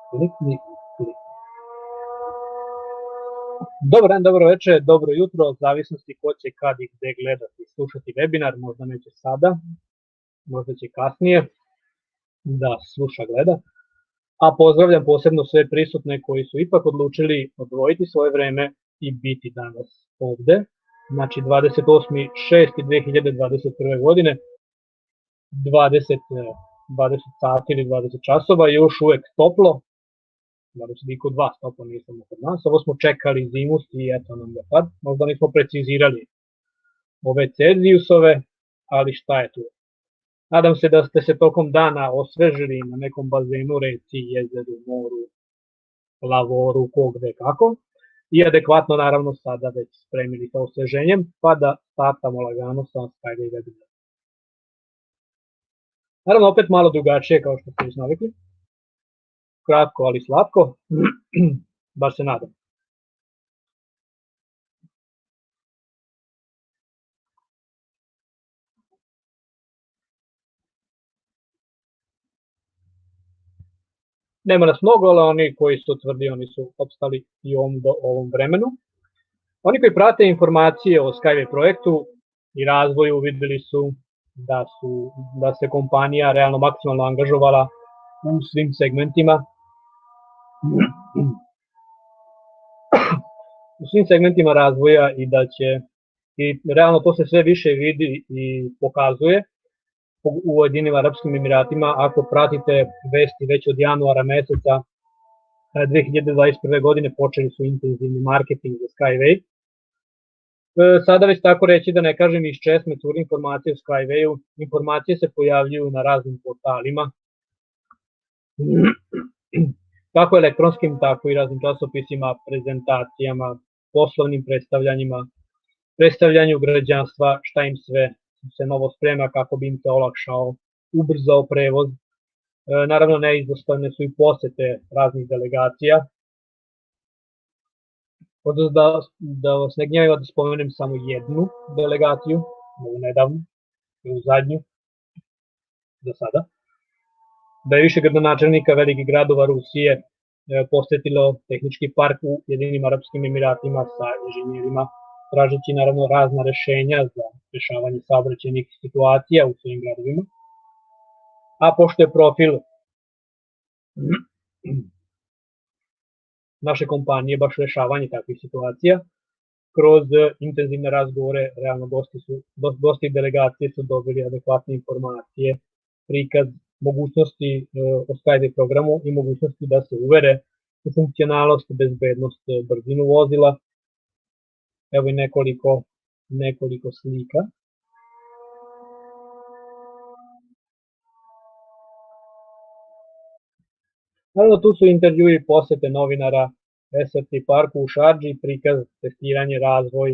Klikni, klikni. Dobar dan, dobro večer, dobro jutro, od zavisnosti ko će kad i gde gledati i slušati webinar, možda neće sada, možda će kasnije da sluša, gleda. A pozdravljam posebno sve prisutne koji su ipak odlučili odvojiti svoje vreme i biti danas ovde. Znači 28.6.2021. godine, 20 sati ili 20 časova, još uvek toplo, 22 stopno nisam kod nas, ovo smo čekali zimus i eto nam ga sad, možda nismo precizirali ove Celzijusove, ali šta je tu. Nadam se da ste se tokom dana osvežili na nekom bazenu, reci, jezeru, moru, lavoru, kog gde kako, i adekvatno naravno sada već spremili sa osveženjem, pa da startamo lagano sa Skyway webinar. Naravno opet malo drugačije kao što ste već navikli, kratko ali slatko, bar se nadam. Nema nas mnogo, ali oni koji su tvrdi, oni su opstali i ovom vremenu. Oni koji prate informacije o Skyway projektu i razvoju videli su da se kompanija realno maksimalno angažovala u svim segmentima. U svim segmentima razvoja i da će, i realno to se sve više vidi i pokazuje u Ujedinjenim Arapskim Emiratima. Ako pratite vesti već od januara meseca 2021. godine počeli su intenzivni marketing za Skyway. Sada već tako reći da ne kažem iz česme curi informacije o Skywayu, informacije se pojavljuju na raznim portalima, kako elektronskim, tako i raznim časopisima, prezentacijama, poslovnim predstavljanjima, predstavljanju građanstva, šta im sve se novo sprema kako bi im se olakšao, ubrzao prevoz. Naravno neizostavne su i posete raznih delegacija. Da vas ne gnjavim da spomenem samo jednu delegaciju, nedavno, u zadnju, za sada, da je više gradonačelnika velikih gradova Rusije posetilo tehnički park u Jedinim Arapskim Emiratima sa inženjerima, tražeći naravno razna rešenja za rešavanje saobraćajnih situacija u svojim gradovima. A pošto je profil naše kompanije baš rešavanje takvih situacija, kroz intenzivne razgovore realno gosti delegacije su dobili adekvatne informacije, prikaz mogućnosti o Skyway programu i mogućnosti da se uvere u funkcionalnost, bezbednost, brzinu vozila. Evo i nekoliko slika. Naravno tu su intervjui, posete novinara, SRT parku u Šardži, prikaz, testiranje, razvoj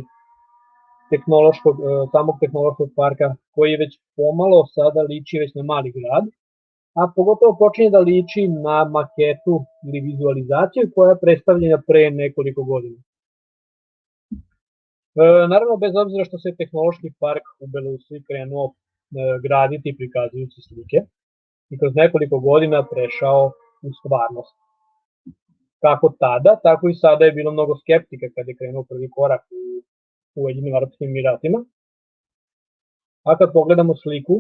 samog tehnološkog parka koji već pomalo sada liči već na mali grad, a pogotovo počinje da liči na maketu ili vizualizaciju koja je predstavljena pre nekoliko godina. Naravno, bez obzira što se tehnološki park u Belorusiji krenuo graditi prikazujući slike i kroz nekoliko godina prešao u stvarnost. Kako tada, tako i sada je bilo mnogo skeptika kada je krenuo prvi korak u Ujedinjenim Arapskim Emiratima. A kad pogledamo sliku,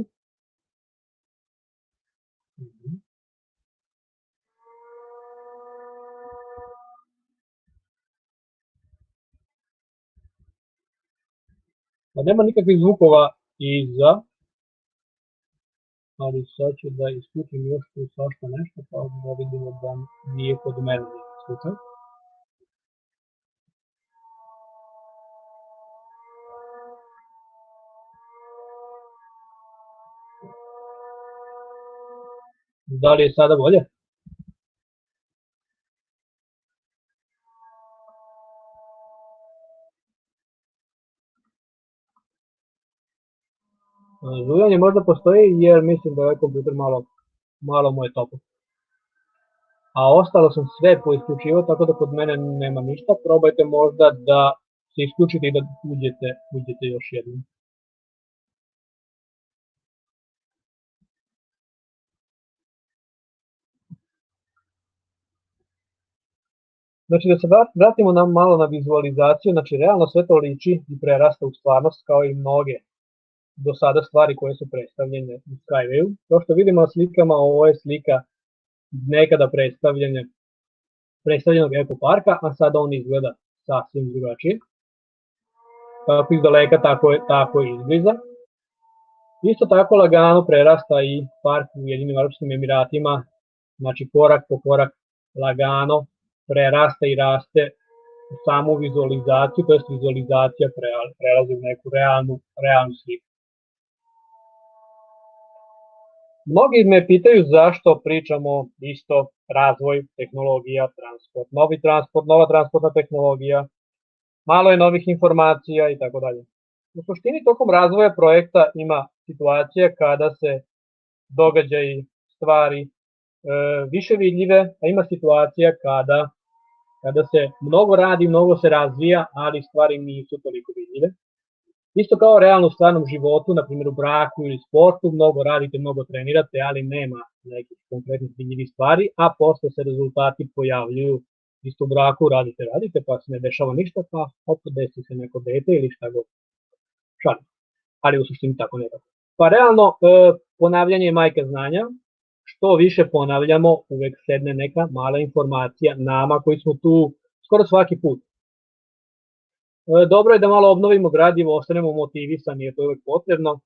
nema nikakvih zvukova iza, ali sad ću da isključim još tu svašta nešto, pa da vidimo da nije kod mene slučaj. Da li je sada bolje? Zujanje možda postoji jer mislim da ovaj kompjuter malo mu je toplo. A ostalo sam sve poisključivao, tako da kod mene nema ništa. Probajte možda da se isključite i da uđete još jednom. Znači da se vratimo malo na vizualizaciju, znači realno sve to liči i prerasta u stvarnost kao i mnoge do sada stvari koje su predstavljene u Skywayu. To što vidimo na slikama, ovo je slika nekada predstavljenog ekoparka, a sada on izgleda sasvim drugačije. Kako iz daleka, tako i izbliza. Isto tako lagano prerasta i park u Ujedinjenim Arapskim Emiratima, znači korak po korak lagano prerasta i raste u samu vizualizaciju, to je vizualizacija prelazi u neku realnu sliku. Mnogi me pitaju zašto pričamo isto razvoj, tehnologija, transport, novi transport, nova transportna tehnologija, malo je novih informacija i tako dalje. U suštini tokom razvoja projekta ima situacija kada se događaji, stvari više vidljive, a ima situacija kada se mnogo radi, mnogo se razvija, ali stvari nisu toliko vidljive. Isto kao realno u stvarnom životu, na primjer u braku ili sportu, mnogo radite, mnogo trenirate, ali nema nekih konkretnih vidljivih stvari, a posle se rezultati pojavljuju. Isto u braku radite, pa se ne dešava ništa, pa opet desi se neko dete ili šta god. Šalim, ali u suštini tako ne tako. Pa realno, ponavljanje je majka znanja, što više ponavljamo, uvek sedne neka mala informacija nama koji smo tu skoro svaki put. Dobro je da malo obnovimo gradivo, ostanemo motivisani, jer to je uvek potrebno.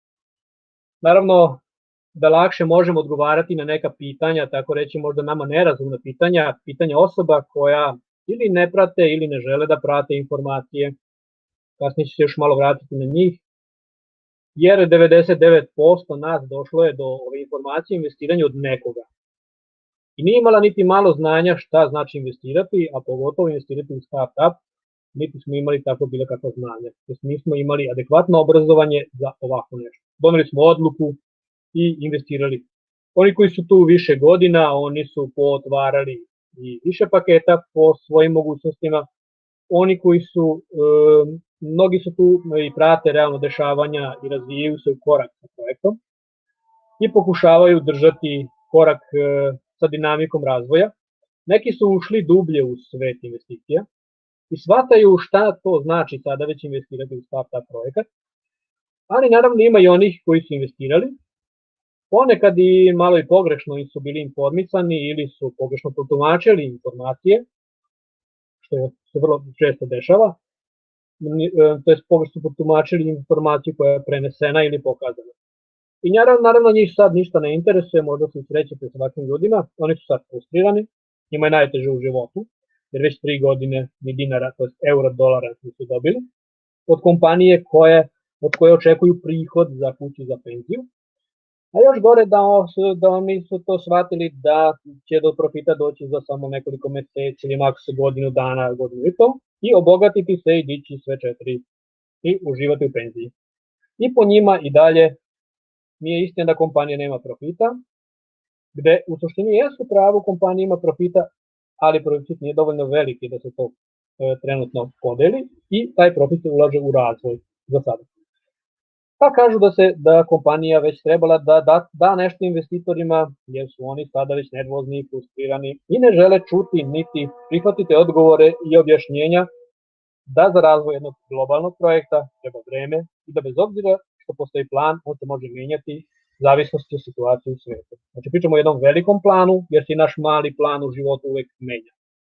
Naravno, da lakše možemo odgovarati na neka pitanja, tako reći možda nama nerazumna pitanja osoba koja ili ne prate ili ne žele da prate informacije, kasnije će se još malo vratiti na njih, jer 99% nas došlo je do ove informacije investiranju od nekoga. I nije imala niti malo znanja šta znači investirati, a pogotovo investirati u startup, niti smo imali tako bilo kakva znanja. Nismo imali adekvatno obrazovanje za ovako nešto. Doneli smo odluku i investirali. Oni koji su tu više godina, oni su potvarali i više paketa po svojim mogućnostima. Oni koji su, mnogi su tu i prate realno dešavanja i razvijaju se u korak sa projektom i pokušavaju držati korak sa dinamikom razvoja. Neki su ušli dublje u svet investicija i shvataju šta to znači sada već investirati u startup projekat, ali naravno ima i onih koji su investirali, ponekad i malo i pogrešno su bili informisani ili su pogrešno protumačili informacije, što se vrlo često dešava, to je pogrešno protumačili informaciju koja je prenesena ili pokazana. I naravno njih sad ništa ne interesuje, možda se srećete sa ovakvim ljudima, oni su sad frustrirani, njima je najteže u životu, jer već 3 godine ni dinara, to je euro, dolara nisu dobili, od kompanije od koje očekuju prihod za kuću za penziju. A još gore da oni su to shvatili da će do profita doći za samo nekoliko meseci ili maks godinu dana, godinu i to, i obogatiti se i dići sve 4 i uživati u penziji. I po njima i dalje nije istina da kompanija nema profita, gde u suštini jesu pravo kompanija ima profita, ali profit nije dovoljno veliki da se to trenutno podeli i taj profit se ulaže u razvoj za sada. Pa kažu da kompanija već trebala da nešto investitorima, jer su oni sada već nervozni i frustrirani i ne žele čuti niti prihvatiti odgovore i objašnjenja da za razvoj jednog globalnog projekta treba vreme i da bez obzira što postoji plan, on se može menjati u zavisnosti od situacije u svijetu. Znači pričamo o jednom velikom planu, jer se naš mali plan u životu uvek menja.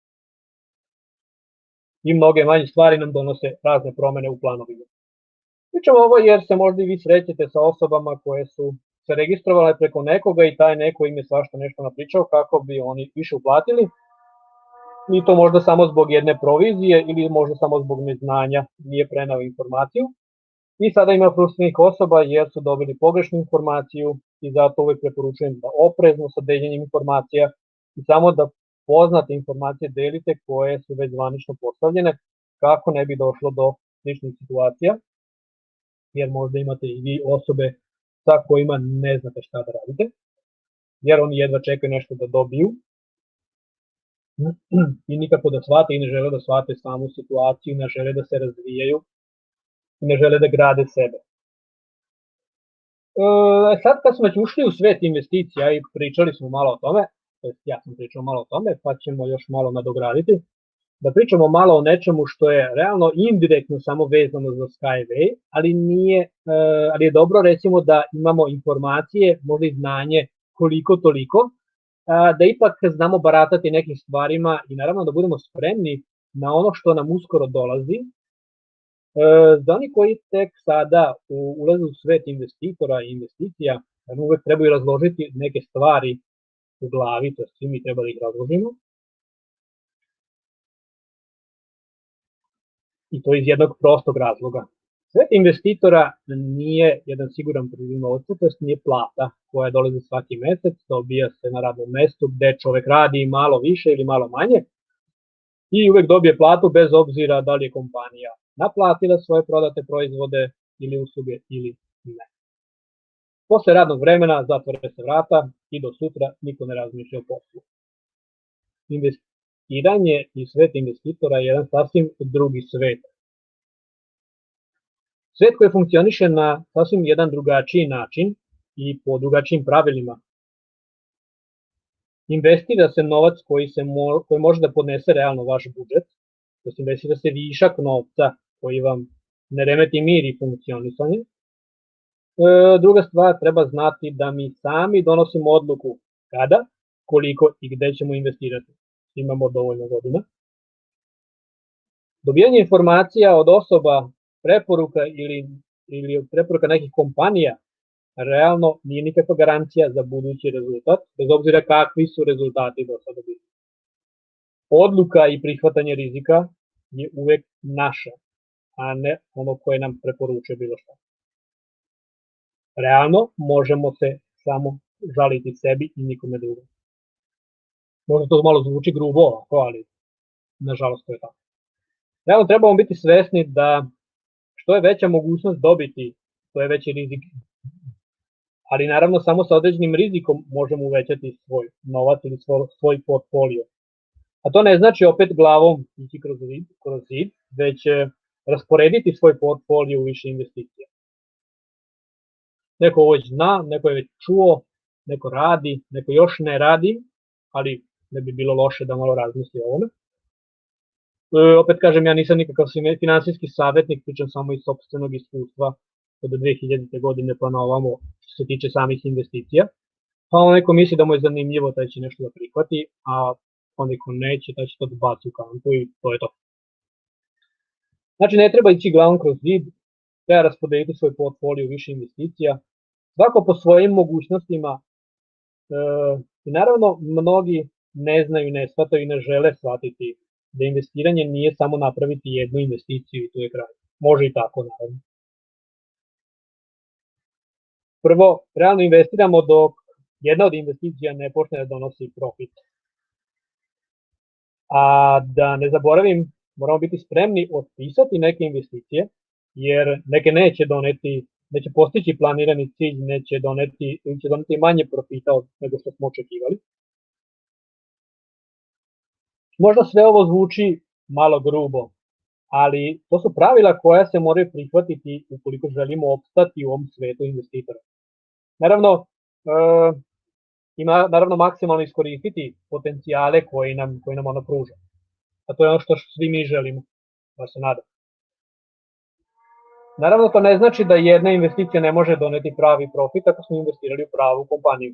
I mnoge manje stvari nam donose razne promene u planovima. Pričamo ovo jer se možda i vi srećete sa osobama koje su se registrovale preko nekoga i taj neko im je svašta nešto napričao kako bi oni više uplatili. I to možda samo zbog jedne provizije ili možda samo zbog neznanja nije prenao informaciju. I sada ima frustriranih osoba jer su dobili pogrešnu informaciju i zato uvek preporučujem da oprezno sa deljenjem informacija i samo da poznate informacije delite koje su već zvanično postavljene kako ne bi došlo do sličnih situacija, jer možda imate i vi osobe sa kojima ne znate šta da radite, jer oni jedva čekaju nešto da dobiju i nikako da shvate i ne žele da shvate samu situaciju, ne žele da se razvijaju i ne žele da grade sebe. Sad kad smo već ušli u svet investicija i pričali smo malo o tome, to jest ja sam pričao malo o tome, pa ćemo još malo nadograditi, da pričamo malo o nečemu što je realno indirektno samo vezano za Skyway, ali je dobro recimo da imamo informacije, možda i znanje koliko toliko, da ipak znamo baratati nekim stvarima i naravno da budemo spremni na ono što nam uskoro dolazi. Za oni koji tek sada ulaze u svet investitora i investicija, uvek trebaju razložiti neke stvari u glavi, to svi mi treba da ih razložimo. I to iz jednog prostog razloga. Svet investitora nije jedan siguran priliv novca, to nije plata koja dolazi svaki mesec, dobija se na radnom mestu gde čovek radi malo više ili malo manje i uvek dobije platu bez obzira da li je kompanija naplatila svoje prodate proizvode ili usluge ili ne. Posle radnog vremena zatvore se vrata i do sutra niko ne razmišlja o poslu. Investiranje i svet investitora je jedan sasvim drugi svet. Svet koji funkcioniše na sasvim jedan drugačiji način i po drugačijim pravilima. Investira se novac koji može da podnese realno vaš budžet, to se investira se višak novca koji vam ne remeti mir i funkcionisanje. Druga stvar, treba znati da mi sami donosimo odluku kada, koliko i gde ćemo investirati. Imamo dovoljno godina. Dobijanje informacija od osoba, preporuka ili od preporuka nekih kompanija realno nije nikakva garancija za budući rezultat, bez obzira kakvi su rezultati do sada bili. Odluka i prihvatanje rizika je uvek naša, a ne ono koje nam preporučuje bilo šta. Realno možemo se samo žaliti sebi i nikome drugom. Možda to malo zvuči grubo, ali nažalost to je tako. Realno trebamo biti svesni da što je veća mogućnost dobiti, to je veći rizik. Ali naravno samo sa određenim rizikom možemo uvećati svoj novac ili svoj portfolio. A to ne znači opet glavom ići kroz zid, već rasporediti svoj portfolio u više investicija. Neko ovo već zna, neko je već čuo, neko radi, neko još ne radi, ali ne bi bilo loše da malo razmisli o ovome. Opet kažem, ja nisam nikakav finansijski savjetnik, pričam samo iz sopstvenog iskustva od 2000. godine pa na ovamo što se tiče samih investicija. Pa ono neko misli da mu je zanimljivo, taj će nešto da prihvati, a onako neće, taj će to da baci u kantu i to je to. Znači ne treba ići glavom kroz zid, treba raspodeliti svoj portfolio u više investicija, svako po svojim mogućnostima i naravno mnogi ne znaju, ne shvataju i ne žele shvatiti da investiranje nije samo napraviti jednu investiciju i to je kraj. Može i tako, naravno. Prvo, realno investiramo dok jedna od investicija ne počne da donosi profit. A da ne zaboravim, moramo biti spremni otpisati neke investicije, jer neke neće postići planirani cilj, će doneti manje profita nego što smo očekivali. Možda sve ovo zvuči malo grubo, ali to su pravila koja se moraju prihvatiti ukoliko želimo opstati u ovom svetu investitora. Naravno, maksimalno iskoristiti potencijale koje nam ona pruža. A to je ono što svi mi želimo, da se nadam. Naravno, to ne znači da jedna investicija ne može doneti pravi profit ako smo investirali u pravu kompaniju.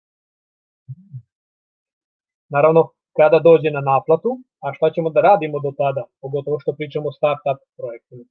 Naravno, kada dođe na naplatu, a šta ćemo da radimo do tada, pogotovo što pričamo o start-up projektima.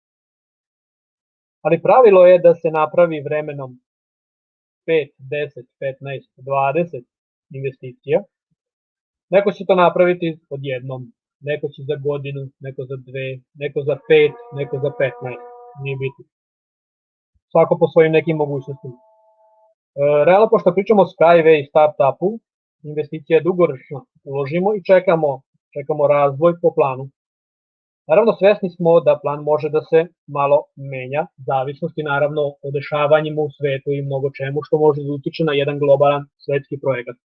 Ali pravilo je da se napravi vremenom 5, 10, 15, 20 investicija. Neko će to napraviti odjednom, neko će za godinu, neko za 2, neko za 5, neko za 15, nije bitno. Svako po svojim nekim mogućnostima. Realno, pošto pričamo o Skyway i start-upu, investicija je dugoročna, uložimo i čekamo razvoj po planu. Naravno, svesni smo da plan može da se malo menja, zavisnosti naravno o dešavanjima u svetu i mnogo čemu što može da utiče na jedan globalan svetski projekat.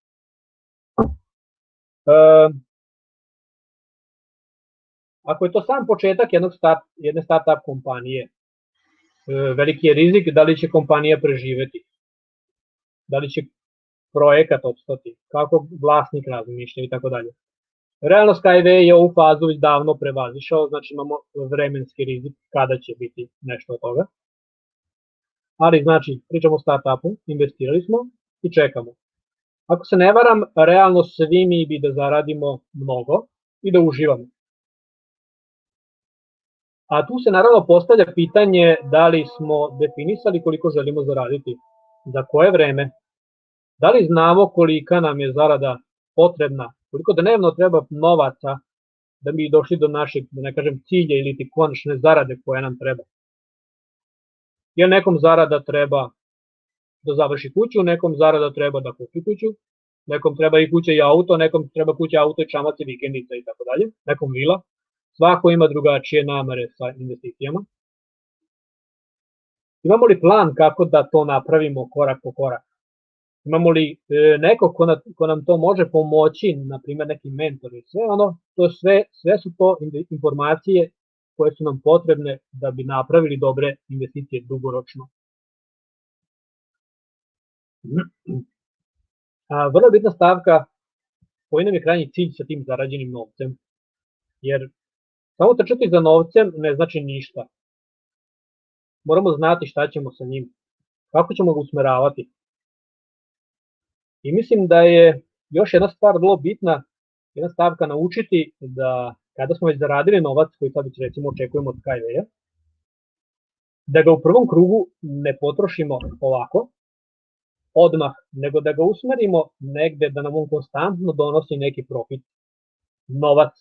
Ako je to sam početak jedne start-up kompanije, veliki je rizik da li će kompanija preživeti, da li će projekat opstati, kako vlasnik razmišlja i tako dalje. Realno Skyway je ovu fazu već davno prevazišao, znači imamo vremenski rizik kada će biti nešto od toga. Ali znači, pričamo o startupu, investirali smo i čekamo. Ako se ne varam, realno svi mi bi da zaradimo mnogo i da uživamo. A tu se naravno postavlja pitanje da li smo definisali koliko želimo zaraditi, za koje vreme, da li znamo kolika nam je zarada potrebna, koliko dnevno treba novaca da bi došli do našeg, da ne kažem, cilja ili ti konačne zarade koja nam treba. Jer nekom zarada treba da završi kuću, nekom zarada treba da kupi kuću, nekom treba i kuća i auto, nekom treba kuća, auto i čamac i vikendica i tako dalje, nekom vila. Svako ima drugačije namere sa investicijama. Imamo li plan kako da to napravimo korak po korak? Imamo li neko ko nam to može pomoći, na primjer neki mentor i sve ono, sve su to informacije koje su nam potrebne da bi napravili dobre investicije dugoročno. Vrlo bitna stavka, koji nam je krajnji cilj sa tim zarađenim novcem, jer samo trčati za novcem ne znači ništa. Moramo znati šta ćemo sa njim, kako ćemo ga usmeravati. I mislim da je još jedna stvar vrlo bitna, jedna stavka naučiti da kada smo već zaradili novac koji sad već recimo očekujemo od Skyway-a, da ga u prvom krugu ne potrošimo ovako, odmah, nego da ga usmerimo negde da nam on konstantno donosi neki profit, novac.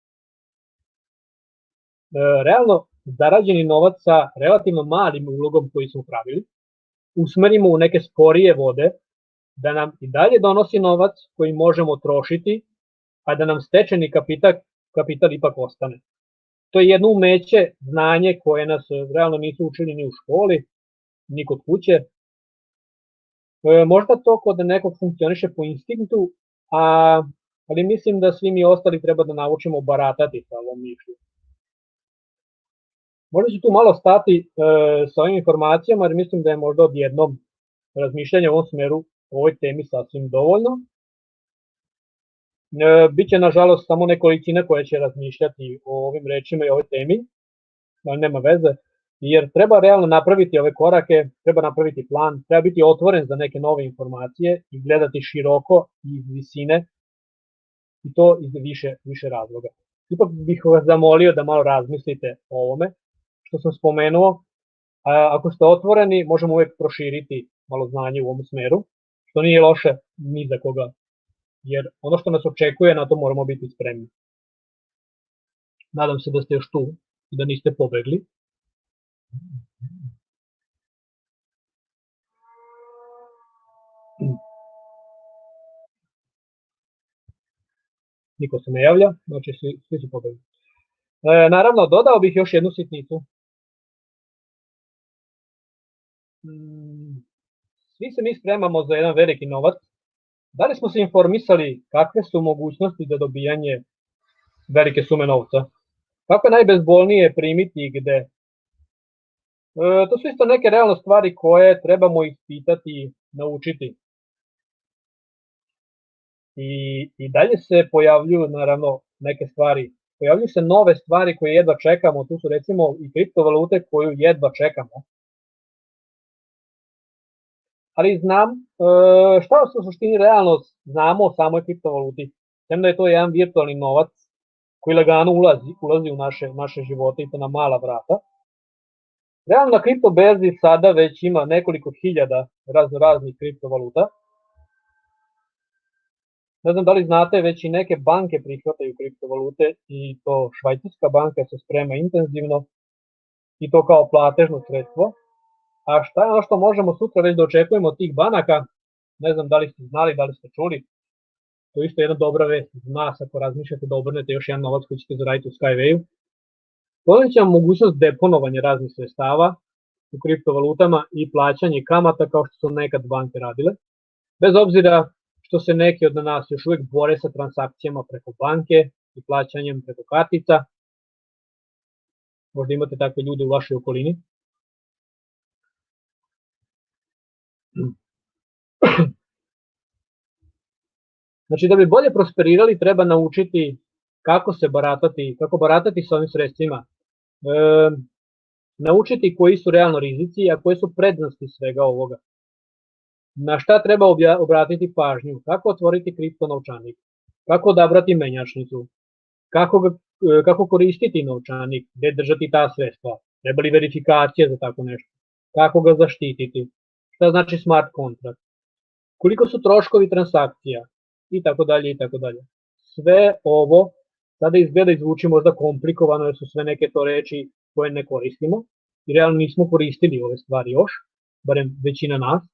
Realno, zarađeni novac sa relativno malim ulogom koji smo pravili, usmerimo u neke sporije vode, da nam i dalje donosi novac koji možemo trošiti, a da nam stečeni kapital ipak ostane. To je jedno umeće, znanje koje nas realno nisu učili ni u školi, ni kod kuće. Možda to kod nekog funkcioniše po instinktu, ali mislim da svi mi ostali treba da naučimo baratati sa ovom mišlju. Možda ću tu malo stati sa ovim informacijama, jer mislim da je možda odjednom razmišljanje u ovom smeru o ovoj temi sasvim dovoljno. Biće nažalost samo nekolicina koja će razmišljati o ovim rečima i ovoj temi, ali nema veze, jer treba realno napraviti ove korake, treba napraviti plan, treba biti otvoren za neke nove informacije i gledati široko iz visine, i to iz više razloga. Ipak bih vas zamolio da malo razmislite o ovome što sam spomenuo. Ako ste otvoreni, možemo uvek proširiti malo znanje u ovom smeru, što nije loše ni za koga, jer ono što nas očekuje, na to moramo biti spremni. Nadam se da ste još tu i da niste pobegli. Niko se ne javlja, znači svi su pobegli. Naravno, dodao bih još jednu sitnicu. Svi se mi spremamo za jedan veliki novac. Da li smo se informisali kakve su mogućnosti za dobijanje velike sume novca? Kako je najbezbolnije primiti i gde? To su isto neke realne stvari koje trebamo ispitati i naučiti. I dalje se pojavljuju naravno neke stvari. Pojavljuju se nove stvari koje jedva čekamo, tu su recimo i kriptovalute koju jedva čekamo. Ali znam šta u suštini realno znamo o samoj kriptovaluti. Sem da je to jedan virtualni novac koji lagano ulazi u naše živote i to na mala vrata. Realno na kriptoberzi sada već ima nekoliko hiljada raznih kriptovaluta. Ne znam da li znate, već i neke banke prihvataju kriptovalute i to švajcarska banka se sprema intenzivno i to kao platežno sredstvo. A šta je ono što možemo sutra već da očekujemo od tih banaka, ne znam da li ste znali, da li ste čuli, to je isto jedna dobra vest za nas ako razmišljate da obrnete još jedan novac koji ćete zaraditi u Skyway-u. Ponudit će vam mogućnost deponovanja raznih sredstava u kriptovalutama i plaćanje kamata kao što su nekad banke radile, bez obzira što se neki od nas još uvek bore sa transakcijama preko banke i plaćanjem preko kartica. Možda imate takve ljude u vašoj okolini. Znači, da bi bolje prosperirali, treba naučiti kako baratati sa ovim sredstvima, naučiti koji su realno rizici, a koje su prednosti svega ovoga. Na šta treba obratiti pažnju, kako otvoriti kripto novčanik, kako odabrati menjačnicu, kako koristiti novčanik, gde držati ta sredstva, treba li verifikacija za tako nešto, kako ga zaštititi, šta znači smart kontrakt, koliko su troškovi transakcija i tako dalje i tako dalje. Sve ovo sada izgleda i zvuči možda komplikovano jer su sve neke to reči koje ne koristimo i realno nismo koristili ove stvari još, barem većina nas.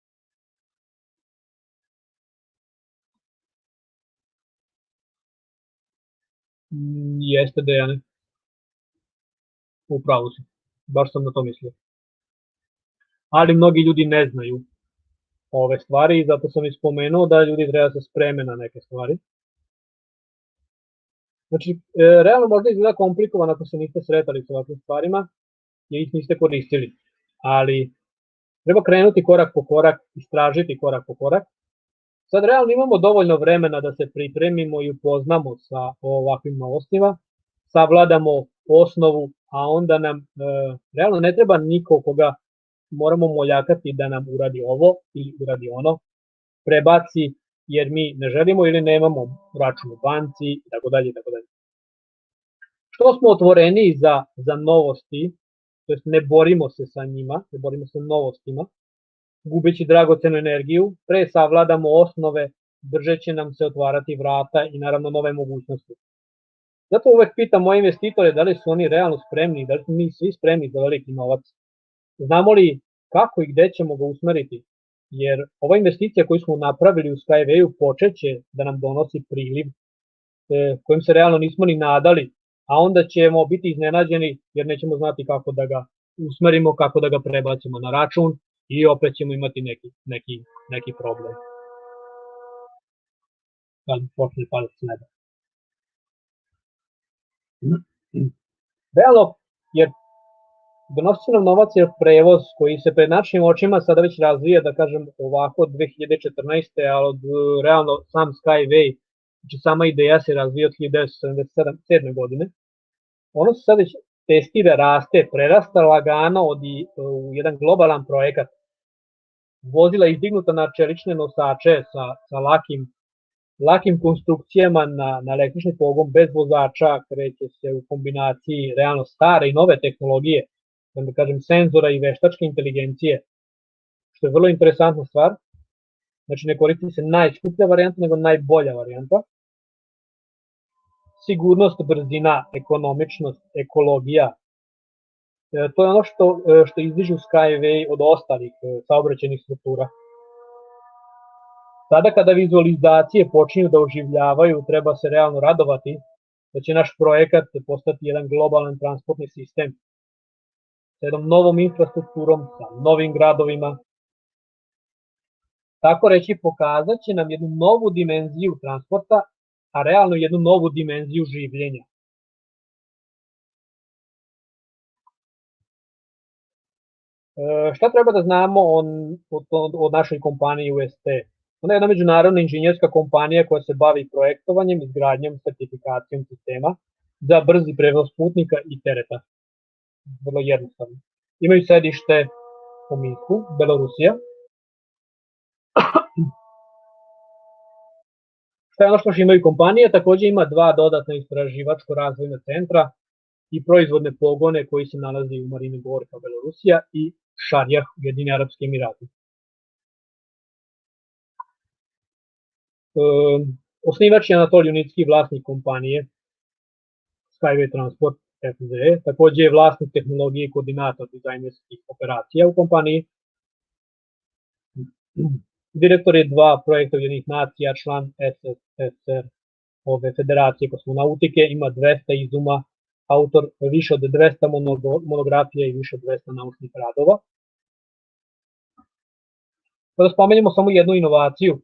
Jeste Dejane, upravo si, baš sam na to mislio. Ali mnogi ljudi ne znaju ove stvari i zato sam i spomenuo da ljudi treba se spreme na neke stvari. Znači, realno možda izgleda komplikovan ako se niste sretali sa ovakvim stvarima jer ih niste koristili, ali treba krenuti korak po korak, istražiti korak po korak. Sad realno imamo dovoljno vremena da se pripremimo i upoznamo sa ovakvim novostima, savladamo osnovu, a onda nam realno ne treba niko koga moramo moljakati da nam uradi ovo ili uradi ono, prebaci jer mi ne želimo ili nemamo račun u banci i tako dalje. Što smo otvoreni za novosti, to jest ne borimo se sa njima, ne borimo se novostima, gubeći dragocenu energiju, pre savladamo osnove, držeće nam se otvarati vrata i naravno nove mogućnosti. Zato uvek pitam moje investitore da li su oni realno spremni, da li smo mi svi spremni za veliki novac. Znamo li kako i gde ćemo ga usmeriti, jer ova investicija koju smo napravili u Skyway-u počeće da nam donosi priliv kojim se realno nismo ni nadali, a onda ćemo biti iznenađeni jer nećemo znati kako da ga usmerimo, kako da ga prebacimo na račun i opet ćemo imati neki problem. Kad počne padati s neba. Realno, jer donosi nam novac je prevoz koji se pred našim očima sada već razvija, da kažem ovako, 2014. ali od realno sam Skyway, znači sama ideja se razvija od 1977. godine. Ono se sad već testira, raste, prerasta lagano u jedan globalan projekat. Vozila izdignuta na čelične nosače sa lakim konstrukcijama na električni pogon bez vozača, kreće se u kombinaciji realno stare i nove tehnologije, da kažem senzora i veštačke inteligencije, što je vrlo interesantna stvar. Znači ne koristi se najskuplja varijanta, nego najbolja varijanta. Sigurnost, brzina, ekonomičnost, ekologija, to je ono što izdižu Skyway od ostalih saobraćajnih struktura. Sada kada vizualizacije počinju da oživljavaju, treba se realno radovati da će naš projekat postati jedan globalan transportni sistem sa jednom novom infrastrukturom, sa novim gradovima. Tako reći, pokazat će nam jednu novu dimenziju transporta, a realno jednu novu dimenziju življenja. Šta treba da znamo od našoj kompaniji UST? Ona je jedna međunarodna inženjerska kompanija koja se bavi projektovanjem, izgradnjom, sertifikacijom sistema za brzi prevoz putnika i tereta. Vrlo jednostavno. Imaju sedište u Minsku, Belorusija. Šta je ono što imaju kompanije? Takođe ima 2 dodatna istraživačko-razvojna centra i proizvodne pogone koji se nalazi u Marini Gorka, Belorusija i Šarjah, Ujedinjeni Arapski Emirati. Osnivač je Anatolij Unitski, vlasnik kompanije Skyway Transport FZE, takođe je vlasnik tehnologije i koordinator dizajnerskih operacija u kompaniji. Direktor je 2 projekta Ujedinjenih nacija, član SSSR ove Federacije kosmonautike, ima 200 izuma, autor više od 200 monografija i više od 200 naučnih radova. Da spomenemo samo jednu inovaciju.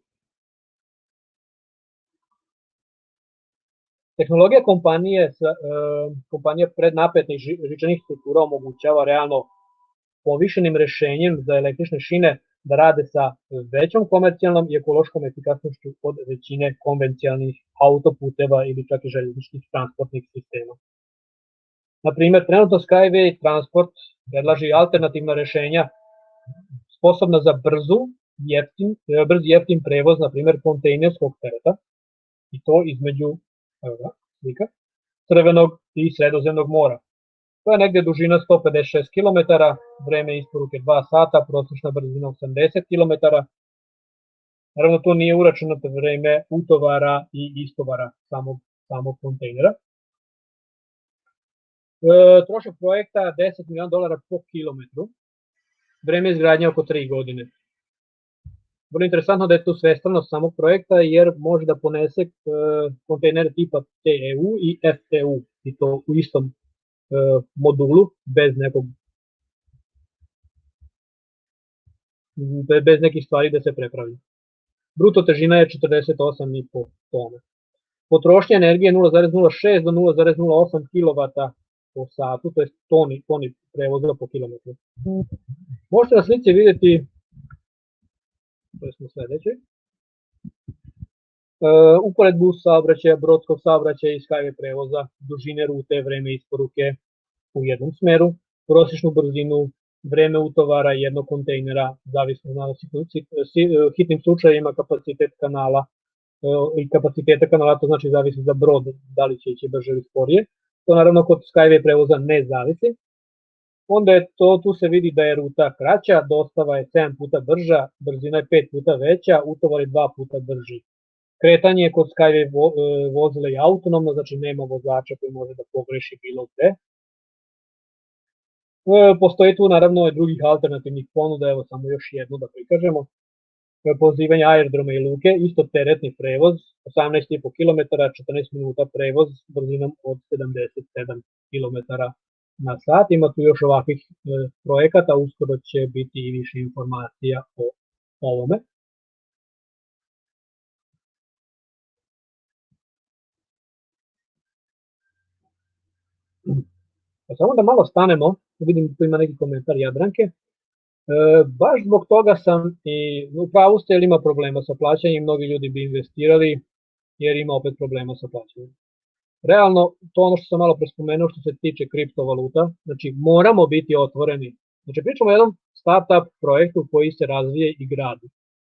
Tehnologija kompanija prednapetnih žičanih struktura omogućava realno povišenim rešenjem za električne šine da rade sa većom komercijalnom i ekološkom efikasnošću od većine konvencionalnih autoputeva ili čak i željezničkih transportnih sistema. Naprimer, trenutno Skyway transport predlaže alternativna rešenja sposobna za brz i jeftin prevoz, naprimer kontejnerskog tereta, i to između Crvenog i Sredozemnog mora. To je negde dužina 156 km, vreme isporuke 2 sata, prosječna brzina 80 km. Naravno, to nije uračunato vreme utovara i istovara samog kontejnera. Trošak projekta $10 miliona po kilometru, vreme izgradnje oko 3 godine. Vrlo interesantno da je tu svestranost samog projekta, jer može da ponese kontejnere tipa TEU i FTU, i to u istom modulu, bez nekih stvari da se prepravlja. Bruto težina je 48,5 tona. Potrošnja energije 0,06 do 0,08 kW po satu, to je toni prevoza po kilometru. Možete na slici vidjeti, to smo sledeće, uporedbu saobraćaja, brodskog saobraćaja i Skyway prevoza, dužine rute, vreme isporuke u jednom smeru, prosječnu brzinu, vreme utovara jednog kontejnera, zavisno od hitnim slučajima kapacitet kanala i kapaciteta kanala, to znači zavisi za brod, da li će ići brže ili sporije. To naravno kod Skyway prevoza ne zavisi. Onda je tu se vidi da je ruta kraća, dostava je 7 puta brža, brzina je 5 puta veća, utovar je 2 puta brži. Kretanje kod Skyway vozila je autonomno, znači nema vozača koji može da pogreši bilo gde. Postoji tu naravno i drugih alternativnih ponuda, evo samo još jednu da prikažemo. Pozivanje aerodroma i luke, isto teretni prevoz, 18,5 km, 14 minuta prevoz, brzinom od 77 km na sat. Ima tu još ovakvih projekata, uskoro će biti i više informacija o ovome. Samo da malo stanemo, vidim da tu ima neki komentar Jadranke. Baš zbog toga sam i u pravu ste, jer ima problema sa plaćanjem, mnogi ljudi bi investirali jer ima opet problema sa plaćanjem. Realno, to ono što sam malo prespomenuo što se tiče kriptovaluta, znači moramo biti otvoreni. Znači pričamo o jednom startup projektu koji se razvije i gradi.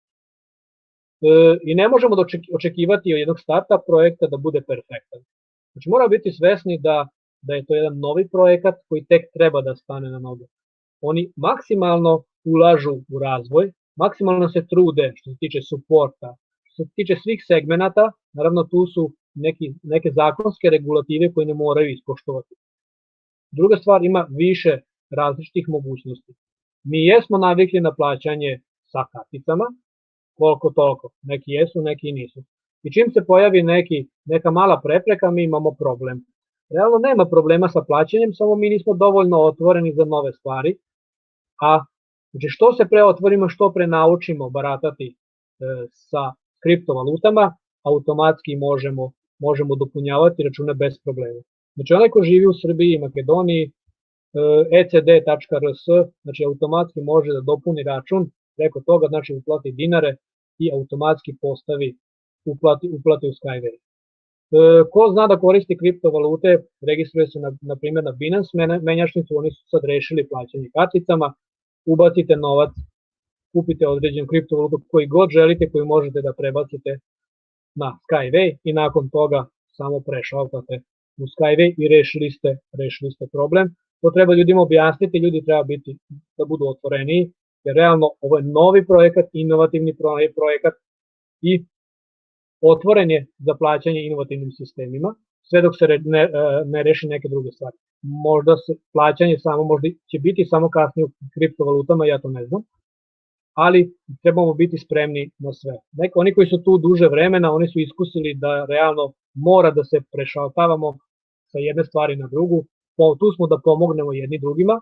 I ne možemo očekivati od jednog startup projekta da bude perfektan. Znači moramo biti svesni da je to jedan novi projekat koji tek treba da stane na noge. Oni maksimalno ulažu u razvoj, maksimalno se trude što se tiče suporta, što se tiče svih segmenata, naravno tu su neke zakonske regulative koje ne moraju ispoštovati. Druga stvar, ima više različitih mogućnosti. Mi jesmo navikli na plaćanje sa karticama, koliko toliko, neki jesu, neki nisu. I čim se pojavi neka mala prepreka, mi imamo problem. Realno nema problema sa plaćanjem, samo mi nismo dovoljno otvoreni za nove stvari, a znači što se pre otvorimo, što pre naučimo baratati sa kriptovalutama, automatski možemo dopunjavati račune bez problema. Znači onaj ko živi u Srbiji i Makedoniji, ecd.rs, znači automatski može da dopuni račun, preko toga znači uplati dinare i automatski uplati u Skyway. Ko zna da koristi kriptovalute, registruje se na primjer na Binance menjačnicu, oni su sad rešili plaćanje karticama, ubacite novac, kupite određenu kriptovalutu koji god želite, koju možete da prebacite na Skyway i nakon toga samo prešaltate u Skyway i rešili ste problem. To treba ljudima objasniti, ljudi treba da budu otvoreniji, jer realno ovo je novi projekat, inovativni projekat i otvoren je za plaćanje inovativnim sistemima, sve dok se ne reši neke druge stvari. Možda plaćanje možda će biti samo kasnije u kriptovalutama, ja to ne znam, ali trebamo biti spremni na sve. Oni koji su tu duže vremena, oni su iskusili da realno mora da se prešaltavamo sa jedne stvari na drugu, tu smo da pomognemo jedni drugima.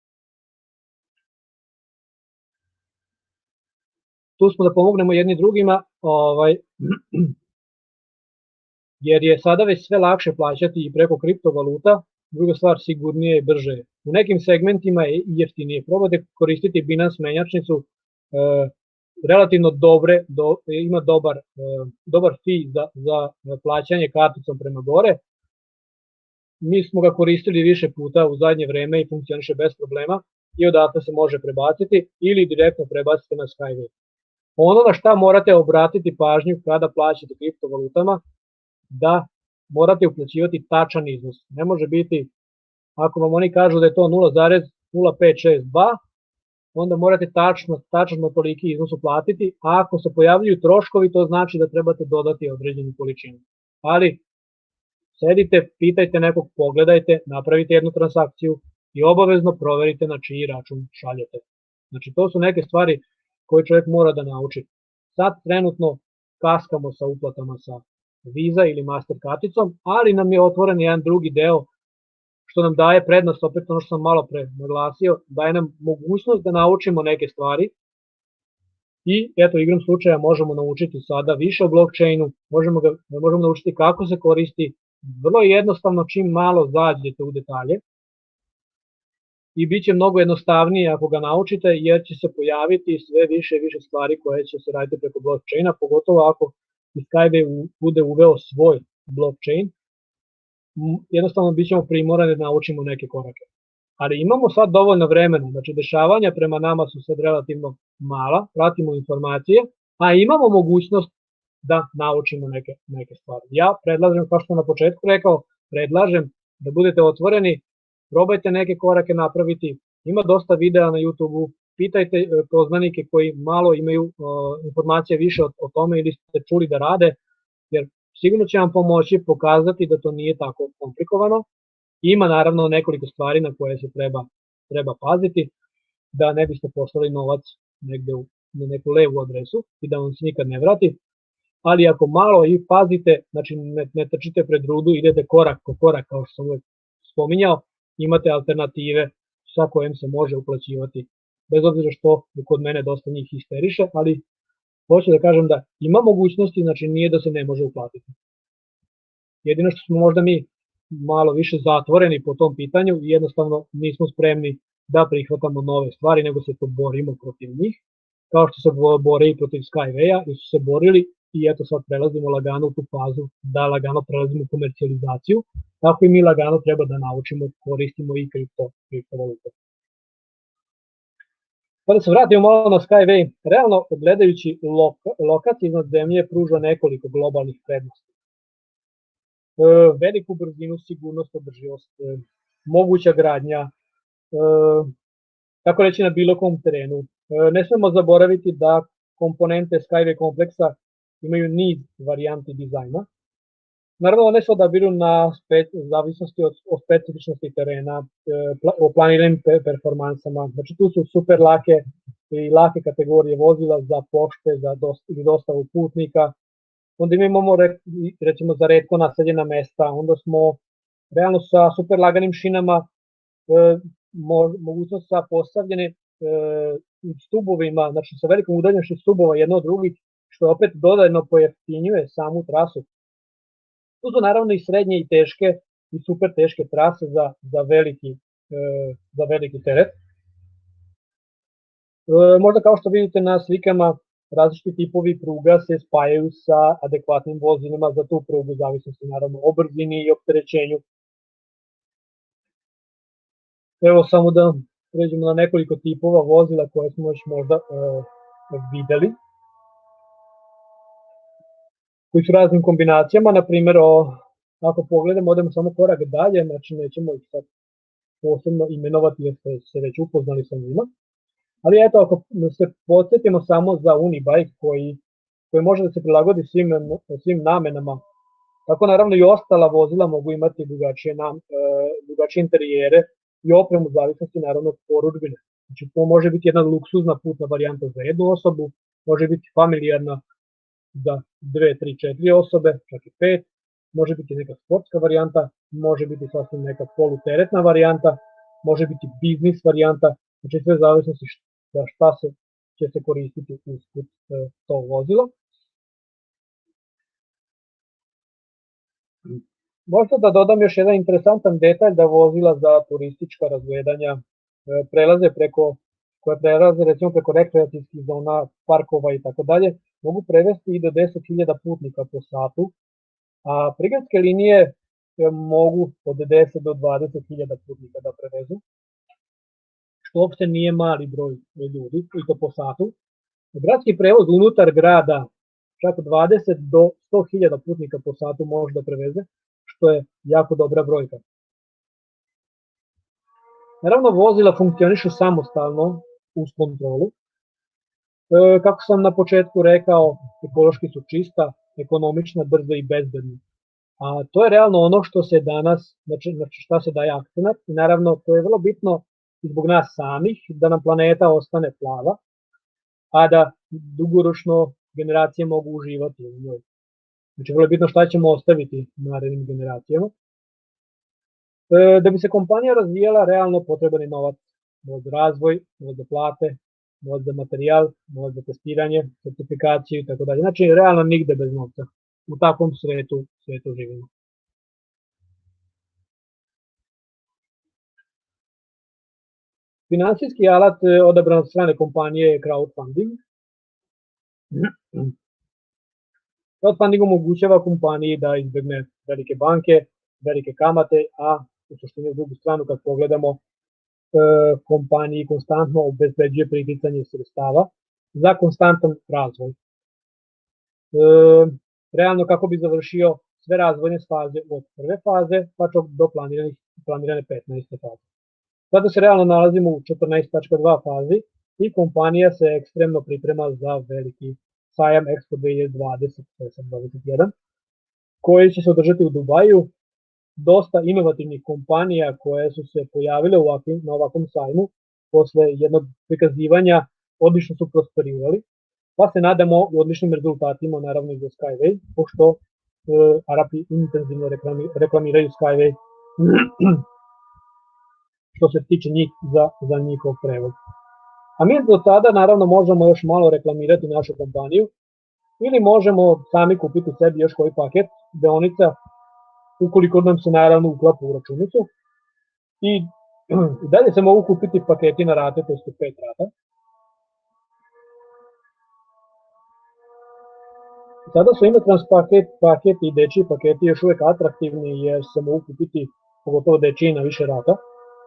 Jer je sada već sve lakše plaćati i preko kriptovaluta, druga stvar sigurnije i brže. U nekim segmentima je jeftinije. Probajte koristiti Binance menjačnicu, relativno ima dobar fee za plaćanje karticom prema gore. Mi smo ga koristili više puta u zadnje vreme i funkcioniše bez problema i odatle se može prebaciti ili direktno prebaciti na Skyway. Ono na šta morate obratiti pažnju kada plaćate kriptovalutama, da morate uplaćivati tačan iznos. Ne može biti, ako vam oni kažu da je to 0,0562, onda morate tačno toliki iznos uplatiti, a ako se pojavljuju troškovi, to znači da trebate dodati određenu količinu. Ali sedite, pitajte nekog, pogledajte, napravite jednu transakciju i obavezno proverite na čiji račun šaljete. Znači, to su neke stvari koje čovjek mora da nauči. Sad trenutno kaskamo sa uplatama sa Visa ili Master karticom, ali nam je otvoren jedan drugi deo što nam daje prednost, opet ono što sam malo pre naglasio, daje nam mogućnost da naučimo neke stvari i eto, igrom slučaja možemo naučiti sada više o blockchainu, možemo naučiti kako se koristi, vrlo jednostavno čim malo zađete u detalje i bit će mnogo jednostavnije ako ga naučite, jer će se pojaviti sve više i više stvari koje će se raditi preko blockchaina, pogotovo ako Skyway bude uveo svoj blockchain, jednostavno bit ćemo primorani da naučimo neke korake. Ali imamo sad dovoljno vremena, znači dešavanja prema nama su sad relativno mala, pratimo informacije, a imamo mogućnost da naučimo neke stvari. Ja predlažem, kao što sam na početku rekao, predlažem da budete otvoreni, probajte neke korake napraviti, ima dosta videa na YouTube-u, pitajte poznanike koji malo imaju informacije više o tome ili ste čuli da rade, jer sigurno će vam pomoći pokazati da to nije tako komplikovano. Ima naravno nekoliko stvari na koje se treba paziti, da ne biste poslali novac negde na neku levu adresu i da vam se nikad ne vrati, ali ako malo i pazite, znači ne trčite pred rudu, idete korak po korak kao što sam uvek spominjao, imate alternative sa kojim se može uplaćivati, bez obzira što kod mene dosta njih histeriše, ali hoću da kažem da ima mogućnosti, znači nije da se ne može uplatiti. Jedino što smo možda mi malo više zatvoreni po tom pitanju i jednostavno nismo spremni da prihvatamo nove stvari, nego se to borimo protiv njih, kao što se bore i protiv Skyway-a i su se borili i eto sad prelazimo lagano u tu fazu da lagano prelazimo u komercijalizaciju, tako i mi lagano treba da naučimo, koristimo i kriptovalute. Pa da se vratimo malo na Skyway, realno gledajući lokacija iznad zemlje pruža nekoliko globalnih prednosti. Veliku brzinu, sigurnost, održivost, moguća gradnja, kako reći na bilo kom terenu. Ne smemo zaboraviti da komponente Skyway kompleksa imaju niz varijanti dizajna. Naravno, one se odabiru na zavisnosti od specifičnosti terena, o planiranim performansama. Znači, tu su super lake i lake kategorije vozila za pošte, ili dostavu putnika. Onda imamo recimo za retko naseljena mesta, onda smo realno sa super laganim šinama, mogućnost sa postavljene stubovima, znači sa velikom udaljenošću stubova jedno od drugih, što opet dodatno pojeftinjuje samu trasu. Tu su naravno i srednje i teške i super teške trase za veliki teret. Možda kao što vidite na slikama, različiti tipovi pruga se spajaju sa adekvatnim vozilima za tu prugu, zavisnosti naravno o brzini i opterećenju. Evo samo da pređemo na nekoliko tipova vozila koje smo još možda videli, koji su raznim kombinacijama, na primjer, ako pogledamo, odemo samo korak dalje, znači nećemo ih sad posebno imenovati jer ste se već upoznali sa njima, ali eto, ako se podsjetimo samo za Unibike koji može da se prilagodi svim namenama, tako naravno i ostala vozila mogu imati drugačije interijere i opremu u zavisnosti naravno od porudžbine. Znači to može biti jedna luksuzna putna varijanta za jednu osobu, može biti familijarna za 2, 3, 4 osobe, čak i 5, može biti neka sportska varijanta, može biti sasvim neka poluteretna varijanta, može biti biznis varijanta, znači sve zavisnosti za šta će se koristiti usput to vozilo. Možda da dodam još jedan interesantan detalj da vozila za turistička razgledanja prelaze preko koje prelaze recimo preko rekreacijskih zona, parkova i tako dalje, mogu prevesti i do 10.000 putnika po satu, a prigradske linije mogu od 10 do 20.000 putnika da prevezu, što uopšte nije mali broj ljudi, i to po satu. Gradski prevoz unutar grada čak 20 do 100.000 putnika po satu može da preveze, što je jako dobra brojka. Naravno, vozila funkcionišu samostalno uz kontrolu. Kako sam na početku rekao, ekološki su čista, ekonomična, brza i bezbedna. A to je realno ono što se danas, znači šta se daje akcenat, i naravno to je vrlo bitno i zbog nas samih, da nam planeta ostane plava, a da dugoročno generacije mogu uživati u njoj. Znači, vrlo je bitno šta ćemo ostaviti narednim generacijama. Da bi se kompanija razvijala, realno potreban je novac, novac za razvoj, novac za plate, novac za materijal, novac za testiranje, certifikaciju i tako dalje. Znači, realno nigde bez novca. U takvom svetu živimo. Finansijski alat odabran od strane kompanije je crowdfunding. Crowdfunding omogućava kompaniji da izbegne velike banke, velike kamate, a u suštini u drugu stranu kad pogledamo, kompaniji konstantno obezbeđuje priticanje sredstava za konstantan razvoj. Realno kako bi završio sve razvojne faze od prve faze pa čak do planirane 15. faze. Sada se realno nalazimo u 14.2 fazi i kompanija se ekstremno priprema za veliki sajam Expo 2020-2021 koji će se održati u Dubaju. Dosta inovativnih kompanija koje su se pojavile na ovakvom sajmu posle jednog prikazivanja odlično su prosperirali, pa se nadamo u odličnim rezultatima naravno i za Skyway, pošto Arapi intenzivno reklamiraju Skyway što se tiče njih za njihov prevoz. A mi do tada naravno možemo još malo reklamirati našu kompaniju ili možemo sami kupiti sebi još koji paket deonica ukoliko nam se naravno uklapa u računicu i dalje se mogu kupiti paketi na rate, to je 5 rata. Sada su Inotrans paket i dečiji paketi još uvek atraktivni jer se mogu kupiti pogotovo dečiji na više rata.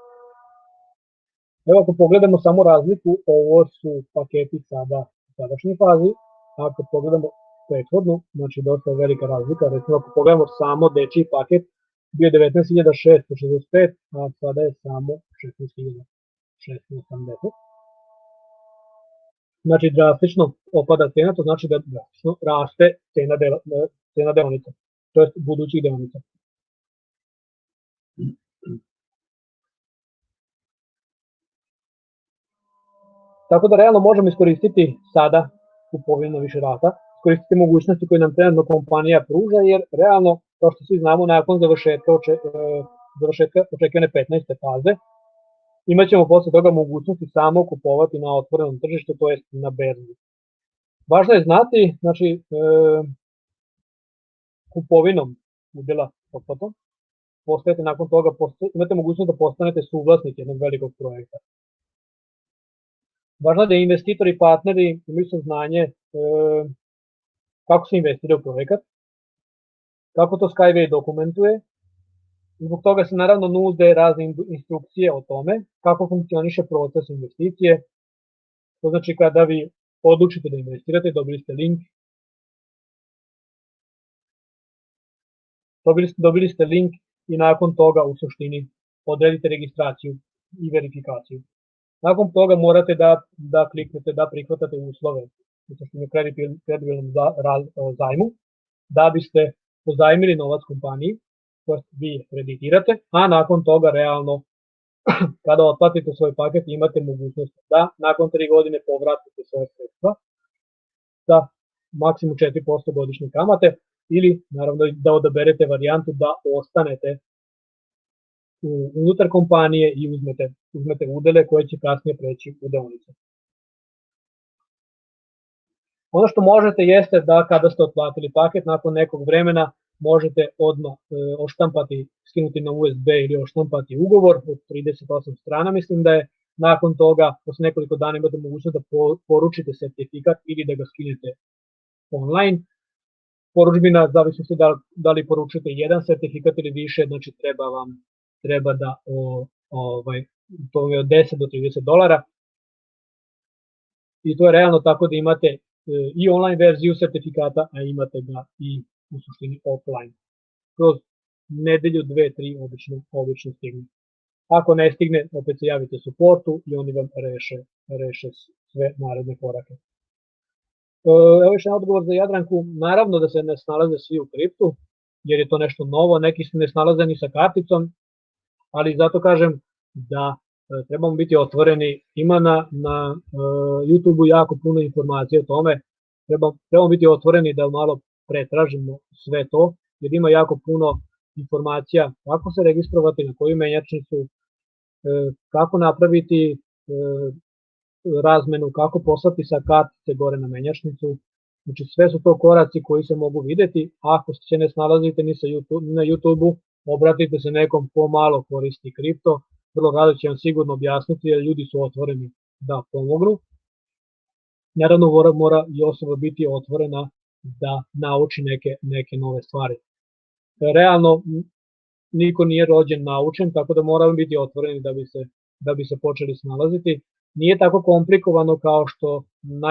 Evo ako pogledamo samo razliku, ovo su paketi sada u sadašnjoj fazi, a ako pogledamo prethodnu, znači dosta je velika razlika, recimo ako pogledamo samo dečiji paket, bio je 19.665, a sada je samo 16.680. Znači drastično opada cena, to znači da drastično raste cena deonica, to je budućih deonica. Tako da realno možemo iskoristiti sada kupovinu na više rata, iskoristiti mogućnosti koje nam trenutno kompanija pruža, jer realno, kao što svi znamo, nakon završetka očekivane 15. faze, imat ćemo posle toga mogućnosti samo kupovati na otvorenom tržištu, to jest na berzi. Važno je znati, znači, kupovinom udela otplatom, postajete nakon toga, imate mogućnost da postanete suvlasnik jednog velikog projekta. Važno je da investitori i partneri imaju saznanje kako se investira u projekat, kako to Skyway dokumentuje. Zbog toga se naravno nude razne instrukcije o tome kako funkcioniše proces investicije. To znači kada vi odlučite da investirate, dobili ste link i nakon toga u suštini odredite registraciju i verifikaciju. Nakon toga morate da kliknete da prihvatate uslove u suštini kredibilnom zajmu da biste pozajmili novac kompaniji koji vi kreditirate, a nakon toga realno kada otplatite svoj paket imate mogućnost da nakon 3 godine povratite svoje sredstva sa maksimum 4% godišnje kamate ili naravno da odaberete varijantu da ostanete unutar kompanije i uzmete udele koje će kasnije preći u deonice. Ono što možete jeste da kada ste otplatili paket, nakon nekog vremena možete odmah oštampati, skinuti na USB ili oštampati ugovor od 38 strana, mislim da je, nakon toga, posle nekoliko dana imate mogućnost da poručite sertifikat ili da ga skinete online. Poručbina, zavisno se da li poručujete jedan sertifikat ili više, znači treba da to je od 10 do $30. I to je realno tako da imate i online verziju sertifikata, a imate ga i u suštini offline. Kroz nedelju, 2-3 obično stigne. Ako ne stigne, opet se javite supportu i oni vam reše sve naredne korake. Evo još jedan odgovor za Jadranku. Naravno da se ne snalaze svi u kriptu, jer je to nešto novo, neki se ne snalaze ni sa karticom, ali zato kažem da trebamo biti otvoreni. Ima na YouTube-u jako puno informacije o tome, trebamo biti otvoreni da malo pretražimo sve to, jer ima jako puno informacija kako se registrovati, na koju menjačnicu, kako napraviti razmenu, kako poslati sa kartice gore na menjačnicu. Znači sve su to koraci koji se mogu videti. Ako se ne snalazite ni na YouTube-u, obratite se nekom ko malo koristi kripto, vrlo rado će vam sigurno objasniti, jer ljudi su otvoreni da pomognu. Naravno mora i osoba biti otvorena da nauči neke nove stvari. Realno niko nije rođen naučen, tako da moramo biti otvoreni da bi se počeli snalaziti. Nije tako komplikovano kao što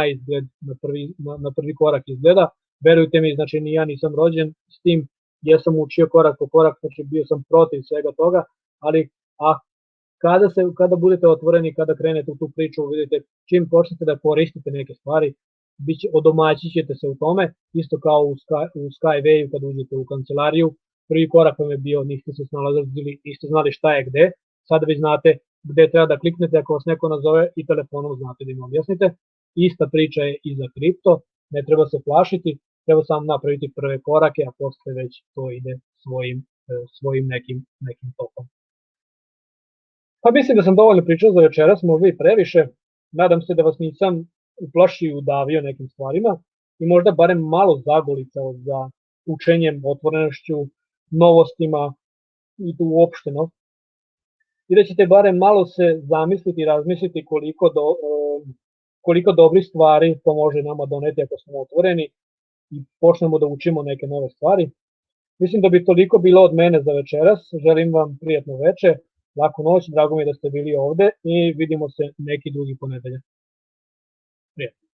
na prvi korak izgleda. Verujte mi, znači ni ja nisam rođen s tim, jer sam učio korak po korak, znači bio sam protiv svega toga, ali kada budete otvoreni, kada krenete u tu priču, vidite čim počnete da koristite neke stvari, odomaćit ćete se u tome, isto kao u Skyway-u kad uđete u kancelariju. Prvi korak vam je bio, niste se snalazili, niste znali šta je gde, sada vi znate gde treba da kliknete ako vas neko nazove i telefonom znate da im objasnite. Ista priča je i za kripto, ne treba se plašiti, treba samo napraviti prve korake, a posle već to ide svojim nekim tokom. Pa mislim da sam dovoljno pričao za večeras, možda i previše. Nadam se da vas nisam uplašio i udavio nekim stvarima i možda barem malo zagolicao za učenjem, otvorenošću, novostima i tu uopšteno. I da ćete barem malo se zamisliti i razmisliti koliko dobrih stvari to može nama doneti ako smo otvoreni i počnemo da učimo neke nove stvari. Mislim da bi toliko bilo od mene za večeras. Želim vam prijatno veče, laku noć, drago mi je da ste bili ovde i vidimo se neki drugi ponedeljak. Prijatno.